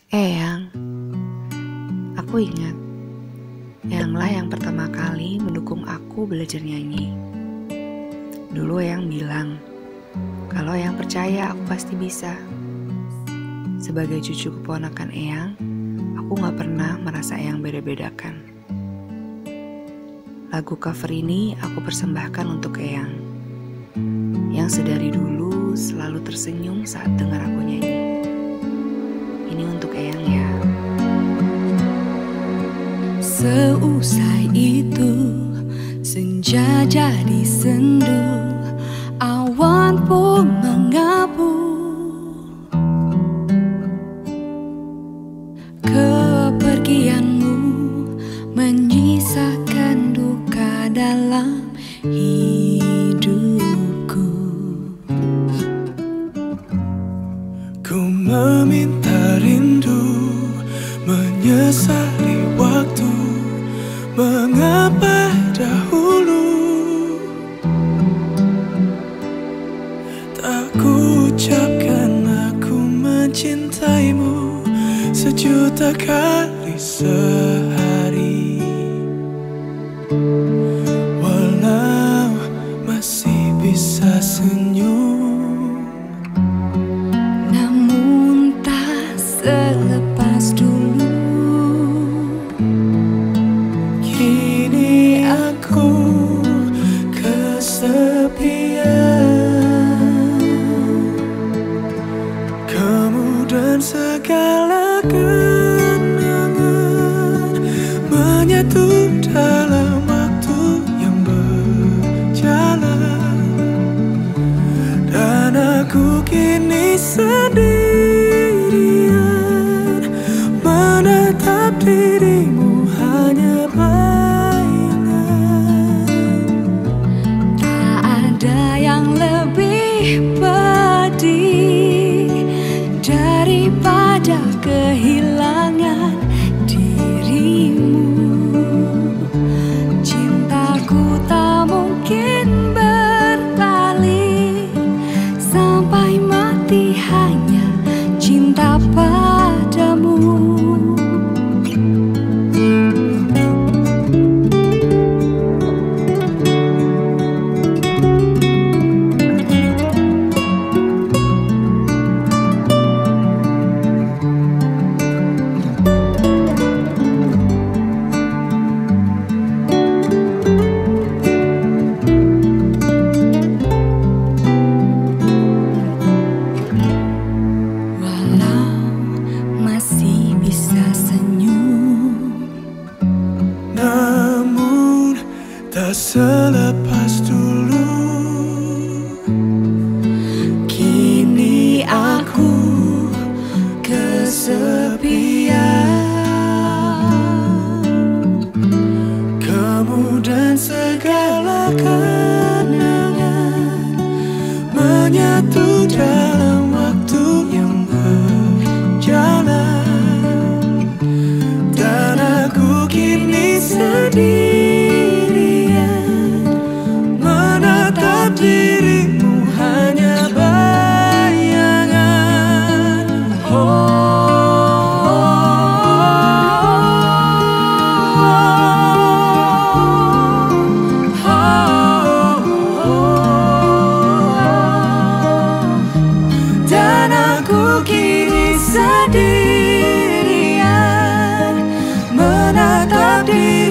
Eyang, aku ingat Eyanglah yang pertama kali mendukung aku belajar nyanyi. Dulu Eyang bilang kalau Eyang percaya aku pasti bisa. Sebagai cucu keponakan Eyang, aku gak pernah merasa Eyang beda-bedakan. Lagu cover ini aku persembahkan untuk Eyang, yang sedari dulu selalu tersenyum saat dengar aku nyanyi. Ini untuk Eyang ya. Seusai itu, senja jadi sendu, awan pun mengabu. Kepergianmu menyisakan duka dalam hidupku. Ku meminta rindu, menyesali waktu, mengapa dahulu tak ku ucapkan aku mencintaimu sejuta kali sehari. Walau masih bisa senyum, namun tak selepas dulu. Kini aku kesepian, kamu dan segala kenangan menyatu dalam waktu yang berjalan. Dan aku kini sendirian, menatap dirimu hanya bayangan. Tak ada yang lebih pedih daripada kehilangan dirimu. Cintaku tak mungkin berbalik, sampai mati hanya cinta padamu. Masih bisa senyum, namun tak selepas dulu. kini aku kesepian. Kamu dan segala kenangan menyatu dalam waktu yang berjalan. Dan aku kini sendirian, menatap dirimu hanya bayangan. Dan aku kini sendirian, menatap dirimu